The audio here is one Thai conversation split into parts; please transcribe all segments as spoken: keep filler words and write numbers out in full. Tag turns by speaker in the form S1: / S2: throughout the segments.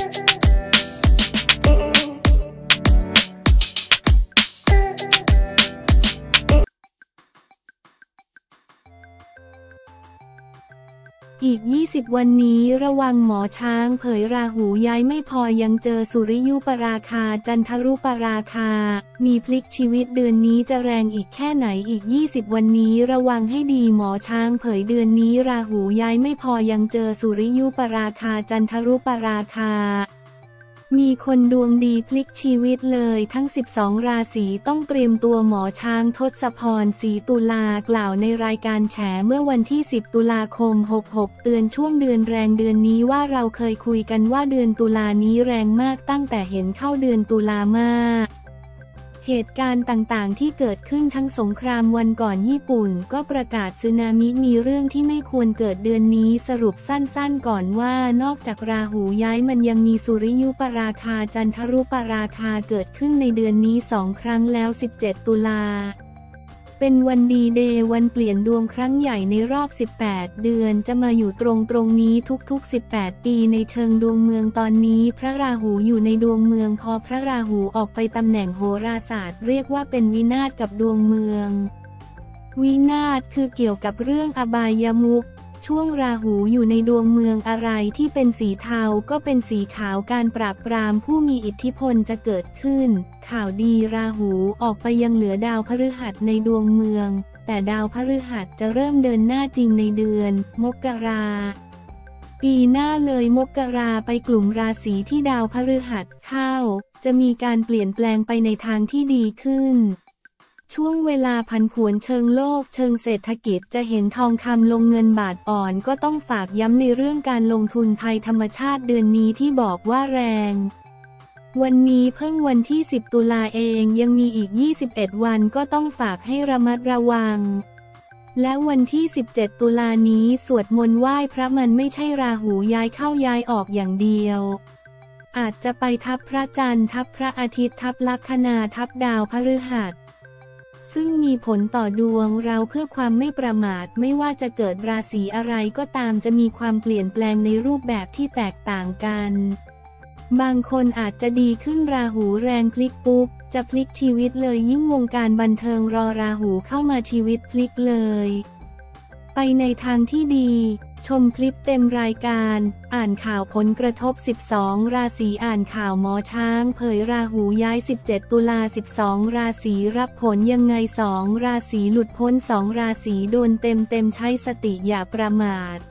S1: อีกยี่สิบวันนี้ระวังหมอช้างเผยราหูย้ายไม่พอยังเจอสุริยุปราคาจันทรุปราคามีพลิกชีวิตเดือนนี้จะแรงอีกแค่ไหนอีกยี่สิบวันนี้ระวังให้ดีหมอช้างเผยเดือนนี้ราหูย้ายไม่พอยังเจอสุริยุปราคาจันทรุปราคามีคนดวงดีพลิกชีวิตเลยทั้งสิบสองราศีต้องเตรียมตัวหมอช้างทศพร ศรีตุลากล่าวในรายการแฉเมื่อวันที่สิบตุลาคมหกหกเตือนช่วงเดือนแรงเดือนนี้ว่าเราเคยคุยกันว่าเดือนตุลานี้แรงมากตั้งแต่เห็นเข้าเดือนตุลามากเหตุการณ์ต่างๆที่เกิดขึ้นทั้งสงครามวันก่อนญี่ปุ่นก็ประกาศสึนามิมีเรื่องที่ไม่ควรเกิดเดือนนี้สรุปสั้นๆก่อนว่านอกจากราหูย้ายมันยังมีสุริยุปราคาจันทรุปราคาเกิดขึ้นในเดือนนี้สองครั้งแล้วสิบเจ็ดตุลาเป็นวันดีเดย์วันเปลี่ยนดวงครั้งใหญ่ในรอบสิบแปดเดือนจะมาอยู่ตรงตรงนี้ทุกๆสิบแปดปีในเชิงดวงเมืองตอนนี้พระราหูอยู่ในดวงเมืองพอพระราหูออกไปตำแหน่งโหราศาสตร์เรียกว่าเป็นวินาศกับดวงเมืองวินาศคือเกี่ยวกับเรื่องอบายมุขช่วงราหูอยู่ในดวงเมืองอะไรที่เป็นสีเทาก็เป็นสีขาวการปราบปรามผู้มีอิทธิพลจะเกิดขึ้นข่าวดีราหูออกไปยังเหลือดาวพฤหัสในดวงเมืองแต่ดาวพฤหัสจะเริ่มเดินหน้าจริงในเดือนมกราปีหน้าเลยมกราไปกลุ่มราศีที่ดาวพฤหัสเข้าจะมีการเปลี่ยนแปลงไปในทางที่ดีขึ้นช่วงเวลาผันผวนเชิงโลกเชิงเศรษฐกิจจะเห็นทองคำลงเงินบาทอ่อนก็ต้องฝากย้ำในเรื่องการลงทุนภัยธรรมชาติเดือนนี้ที่บอกว่าแรงวันนี้เพิ่งวันที่สิบตุลาเองยังมีอีกยี่สิบเอ็ดวันก็ต้องฝากให้ระมัดระวังและวันที่สิบเจ็ดตุลานี้สวดมนต์ไหว้พระมันไม่ใช่ราหูย้ายเข้าย้ายออกอย่างเดียวอาจจะไปทับพระจันทร์ทับพระอาทิตย์ทับลัคนาทับดาวพฤหัสซึ่งมีผลต่อดวงเราเพื่อความไม่ประมาทไม่ว่าจะเกิดราศีอะไรก็ตามจะมีความเปลี่ยนแปลงในรูปแบบที่แตกต่างกันบางคนอาจจะดีขึ้นราหูแรงพลิกปุ๊บจะพลิกชีวิตเลยยิ่งวงการบันเทิงรอราหูเข้ามาชีวิตพลิกเลยไปในทางที่ดีชมคลิปเต็มรายการอ่านข่าวผลกระทบสิบสองราศีอ่านข่าวหมอช้างเผยราหูย้ายสิบเจ็ดตุลาสิบสองราศีรับผลยังไงสองราศีหลุดพ้นสองราศีโดนเต็มเต็มใช้สติอย่าประมาท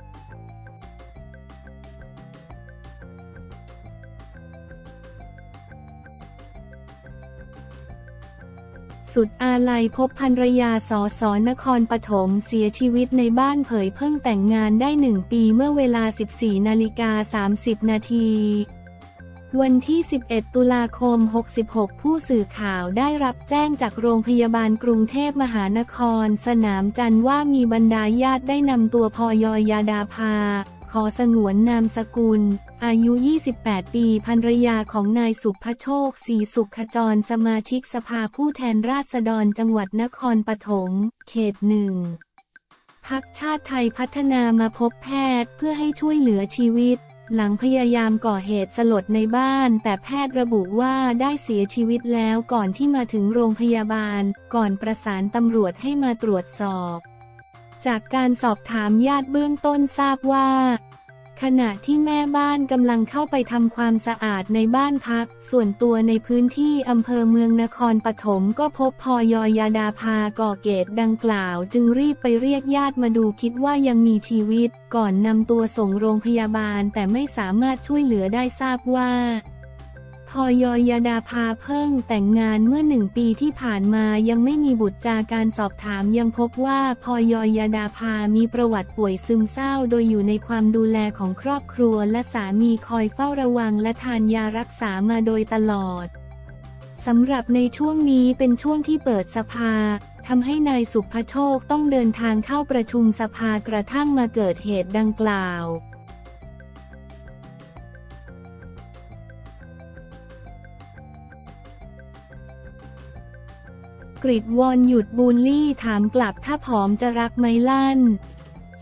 S1: สุดอาลัยพบภรรยาสสนครปฐมเสียชีวิตในบ้านเผยเพิ่งแต่งงานได้หนึ่งปีเมื่อเวลา สิบสี่นาฬิกาสามสิบนาทีวันที่สิบเอ็ดตุลาคมหกสิบหกผู้สื่อข่าวได้รับแจ้งจากโรงพยาบาลกรุงเทพมหานครสนามจันทร์ว่ามีบรรดาญาติได้นำตัวพยยาดาภาขอสงวนนามสกุลอายุยี่สิบแปดปีภรรยาของนายสุภโชคศรีสุขจรสมาชิกสภาผู้แทนราษฎรจังหวัดนครปฐมเขตหนึ่งพรรคชาติไทยพัฒนามาพบแพทย์เพื่อให้ช่วยเหลือชีวิตหลังพยายามก่อเหตุสลดในบ้านแต่แพทย์ระบุว่าได้เสียชีวิตแล้วก่อนที่มาถึงโรงพยาบาลก่อนประสานตำรวจให้มาตรวจสอบจากการสอบถามญาติเบื้องต้นทราบว่าขณะที่แม่บ้านกำลังเข้าไปทำความสะอาดในบ้านพักส่วนตัวในพื้นที่อำเภอเมืองนครปฐมก็พบพยยาดาภาก่อเกตดังกล่าวจึงรีบไปเรียกญาติมาดูคิดว่ายังมีชีวิตก่อนนำตัวส่งโรงพยาบาลแต่ไม่สามารถช่วยเหลือได้ทราบว่าพยยาดาภาเพิ่งแต่งงานเมื่อหนึ่งปีที่ผ่านมายังไม่มีบุตรจากการสอบถามยังพบว่าพยยาดาภามีประวัติป่วยซึมเศร้าโดยอยู่ในความดูแลของครอบครัวและสามีคอยเฝ้าระวังและทานยารักษามาโดยตลอดสำหรับในช่วงนี้เป็นช่วงที่เปิดสภาทำให้นายสุภโชคต้องเดินทางเข้าประชุมสภากระทั่งมาเกิดเหตุดังกล่าวกฤษวอนหยุดบูลลี่ถามกลับถ้าผอมจะรักไหมลั่น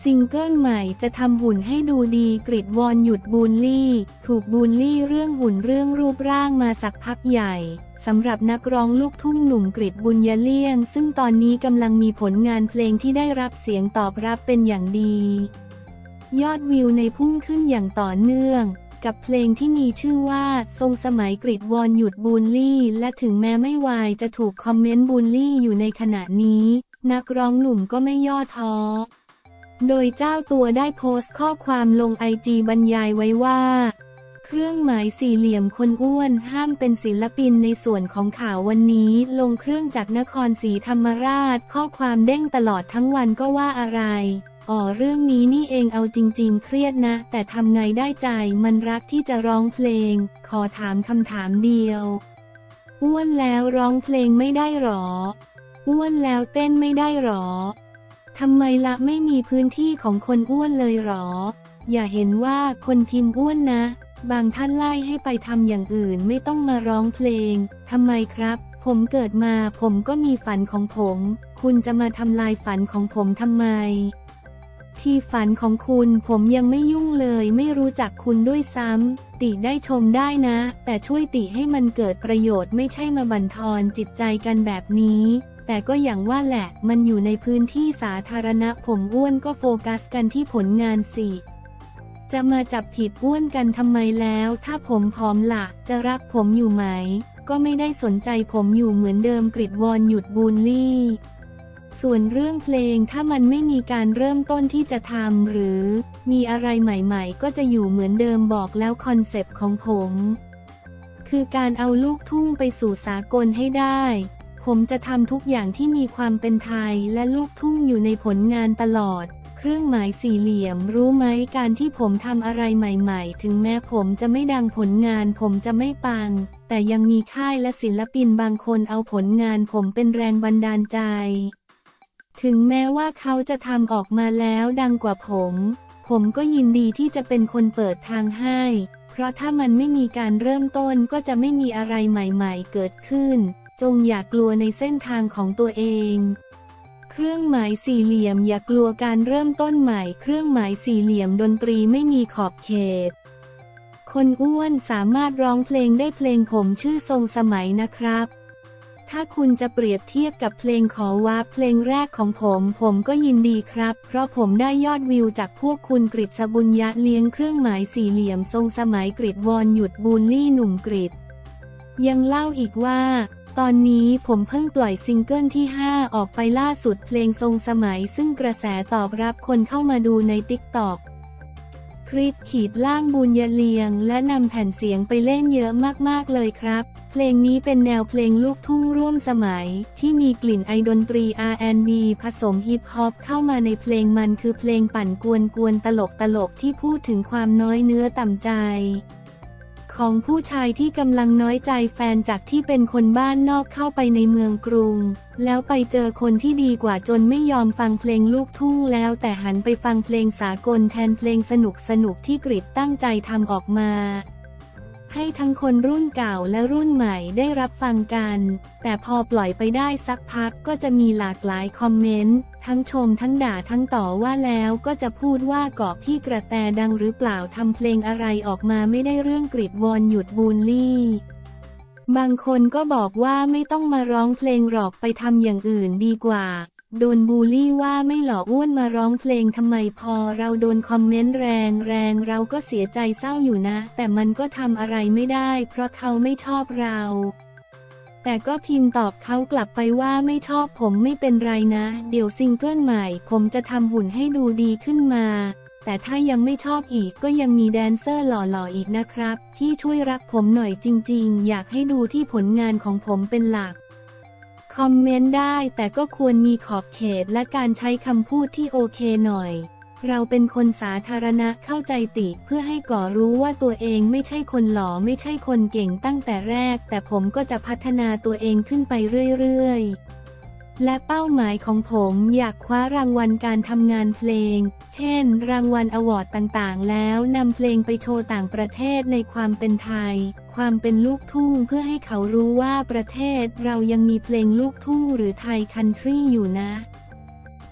S1: ซิงเกิลใหม่จะทำหุ่นให้ดูดีกริดวอนหยุดบูลลี่ถูกบูลลี่เรื่องหุ่นเรื่องรูปร่างมาสักพักใหญ่สำหรับนักร้องลูกทุ่งหนุ่มกริดบุญยเลี่ยงซึ่งตอนนี้กำลังมีผลงานเพลงที่ได้รับเสียงตอบรับเป็นอย่างดียอดวิวในพุ่งขึ้นอย่างต่อเนื่องกับเพลงที่มีชื่อว่าทรงสมัยกริดวอนหยุดบูลลี่และถึงแม้ไม่วายจะถูกคอมเมนต์บูลลี่อยู่ในขณะนี้นักร้องหนุ่มก็ไม่ย่อท้อโดยเจ้าตัวได้โพสต์ข้อความลงไอจีบรรยายไว้ว่าเครื่องหมายสี่เหลี่ยมคนอ้วนห้ามเป็นศิลปินในส่วนของข่าววันนี้ลงเครื่องจากนครศรีธรรมราชข้อความเด้งตลอดทั้งวันก็ว่าอะไรอ๋อเรื่องนี้นี่เองเอาจริงๆเครียดนะแต่ทำไงได้ใจมันรักที่จะร้องเพลงขอถามคำถามเดียวอ้วนแล้วร้องเพลงไม่ได้หรออ้วนแล้วเต้นไม่ได้หรอทำไมละไม่มีพื้นที่ของคนอ้วนเลยหรออย่าเห็นว่าคนพิมพ์อ้วนนะบางท่านไล่ให้ไปทำอย่างอื่นไม่ต้องมาร้องเพลงทำไมครับผมเกิดมาผมก็มีฝันของผมคุณจะมาทำลายฝันของผมทำไมที่ฝันของคุณผมยังไม่ยุ่งเลยไม่รู้จักคุณด้วยซ้ำติได้ชมได้นะแต่ช่วยติให้มันเกิดประโยชน์ไม่ใช่มาบั่นทอนจิตใจกันแบบนี้แต่ก็อย่างว่าแหละมันอยู่ในพื้นที่สาธารณะผมอ้วนก็โฟกัสกันที่ผลงานสิจะมาจับผิดอ้วนกันทำไมแล้วถ้าผมผอมละจะรักผมอยู่ไหมก็ไม่ได้สนใจผมอยู่เหมือนเดิมกริดวอนหยุดบูลลี่ส่วนเรื่องเพลงถ้ามันไม่มีการเริ่มต้นที่จะทำหรือมีอะไรใหม่ๆก็จะอยู่เหมือนเดิมบอกแล้วคอนเซปต์ของผมคือการเอาลูกทุ่งไปสู่สากลให้ได้ผมจะทำทุกอย่างที่มีความเป็นไทยและลูกทุ่งอยู่ในผลงานตลอดเครื่องหมายสี่เหลี่ยมรู้ไหมการที่ผมทำอะไรใหม่ๆถึงแม้ผมจะไม่ดังผลงานผมจะไม่ปังแต่ยังมีค่ายและศิลปินบางคนเอาผลงานผมเป็นแรงบันดาลใจถึงแม้ว่าเขาจะทำออกมาแล้วดังกว่าผมผมก็ยินดีที่จะเป็นคนเปิดทางให้เพราะถ้ามันไม่มีการเริ่มต้นก็จะไม่มีอะไรใหม่ๆเกิดขึ้นจงอย่ากลัวในเส้นทางของตัวเองเครื่องหมายสี่เหลี่ยมอย่ากลัวการเริ่มต้นใหม่เครื่องหมายสี่เหลี่ยมดนตรีไม่มีขอบเขตคนอ้วนสามารถร้องเพลงได้เพลงผมชื่อทรงสมัยนะครับถ้าคุณจะเปรียบเทียบกับเพลงขอว่าเพลงแรกของผมผมก็ยินดีครับเพราะผมได้ยอดวิวจากพวกคุณกฤษบุญยะเลี้ยงเครื่องหมายสี่เหลี่ยมทรงสมัยกฤษวอนหยุดบูลลี่หนุ่มกฤษยังเล่าอีกว่าตอนนี้ผมเพิ่งปล่อยซิงเกิลที่ห้าออกไปล่าสุดเพลงทรงสมัยซึ่งกระแสตอบรับคนเข้ามาดูในติ๊กต็อกคริสขีดล่างบุญยเลียงและนำแผ่นเสียงไปเล่นเยอะมากๆเลยครับเพลงนี้เป็นแนวเพลงลูกทุ่งร่วมสมัยที่มีกลิ่นไอดนตรี อาร์ แอนด์ บี ผสมฮิปฮอปเข้ามาในเพลงมันคือเพลงปั่นกวนกวนตลกตลกที่พูดถึงความน้อยเนื้อต่ำใจของผู้ชายที่กำลังน้อยใจแฟนจากที่เป็นคนบ้านนอกเข้าไปในเมืองกรุงแล้วไปเจอคนที่ดีกว่าจนไม่ยอมฟังเพลงลูกทุ่งแล้วแต่หันไปฟังเพลงสากลแทนเพลงสนุกสนุกที่กฤษตั้งใจทำออกมาให้ทั้งคนรุ่นเก่าและรุ่นใหม่ได้รับฟังกันแต่พอปล่อยไปได้สักพักก็จะมีหลากหลายคอมเมนต์ทั้งชมทั้งด่าทั้งต่อว่าแล้วก็จะพูดว่าเกาะพี่กระแตดังหรือเปล่าทำเพลงอะไรออกมาไม่ได้เรื่องกฤษวอนหยุดบูลลี่บางคนก็บอกว่าไม่ต้องมาร้องเพลงหรอกไปทำอย่างอื่นดีกว่าโดนบูลลี่ว่าไม่หล่ออ้วนมาร้องเพลงทำไมพอเราโดนคอมเมนต์แรงแรงเราก็เสียใจเศร้าอยู่นะแต่มันก็ทำอะไรไม่ได้เพราะเขาไม่ชอบเราแต่ก็พิมพ์ตอบเขากลับไปว่าไม่ชอบผมไม่เป็นไรนะเดี๋ยวซิงเกิลใหม่ผมจะทำหุ่นให้ดูดีขึ้นมาแต่ถ้ายังไม่ชอบอีกก็ยังมีแดนเซอร์หล่อๆอีกนะครับที่ช่วยรักผมหน่อยจริงๆอยากให้ดูที่ผลงานของผมเป็นหลักคอมเมนต์ได้แต่ก็ควรมีขอบเขตและการใช้คำพูดที่โอเคหน่อยเราเป็นคนสาธารณะเข้าใจติเพื่อให้ก่อรู้ว่าตัวเองไม่ใช่คนหล่อไม่ใช่คนเก่งตั้งแต่แรกแต่ผมก็จะพัฒนาตัวเองขึ้นไปเรื่อยๆและเป้าหมายของผมอยากคว้ารางวัลการทำงานเพลงเช่นรางวัลอวอร์ดต่างๆแล้วนำเพลงไปโชว์ต่างประเทศในความเป็นไทยความเป็นลูกทุ่งเพื่อให้เขารู้ว่าประเทศเรายังมีเพลงลูกทุ่งหรือไทยคันทรีอยู่นะ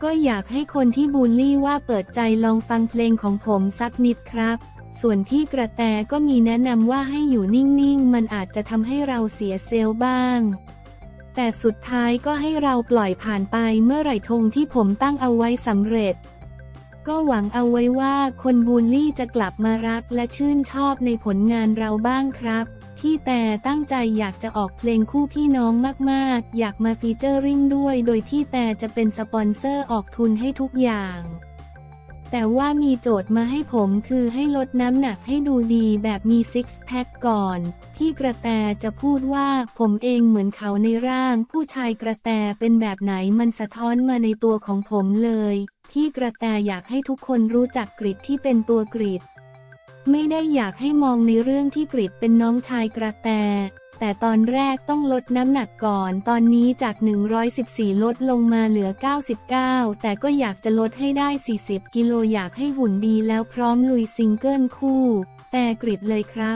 S1: ก็อยากให้คนที่บูลลี่ว่าเปิดใจลองฟังเพลงของผมสักนิดครับส่วนพี่กระแตก็มีแนะนำว่าให้อยู่นิ่งๆมันอาจจะทำให้เราเสียเซลล์บ้างแต่สุดท้ายก็ให้เราปล่อยผ่านไปเมื่อไหร่ธงที่ผมตั้งเอาไว้สำเร็จก็หวังเอาไว้ว่าคนบูลลี่จะกลับมารักและชื่นชอบในผลงานเราบ้างครับพี่แต่ตั้งใจอยากจะออกเพลงคู่พี่น้องมากๆอยากมาฟีเจอริ่งด้วยโดยพี่แต่จะเป็นสปอนเซอร์ออกทุนให้ทุกอย่างแต่ว่ามีโจทย์มาให้ผมคือให้ลดน้ำหนักให้ดูดีแบบมีซิกแพคก่อนพี่กระแตจะพูดว่าผมเองเหมือนเขาในร่างผู้ชายกระแตเป็นแบบไหนมันสะท้อนมาในตัวของผมเลยพี่กระแตอยากให้ทุกคนรู้จักกริดที่เป็นตัวกริดไม่ได้อยากให้มองในเรื่องที่กริดเป็นน้องชายกระแตแต่ตอนแรกต้องลดน้ำหนักก่อนตอนนี้จากหนึ่งร้อยสิบสี่ลดลงมาเหลือเก้าสิบเก้าแต่ก็อยากจะลดให้ได้สี่สิบกิโลอยากให้หุ่นดีแล้วพร้อมลุยซิงเกิลคู่แต่กริดเลยครับ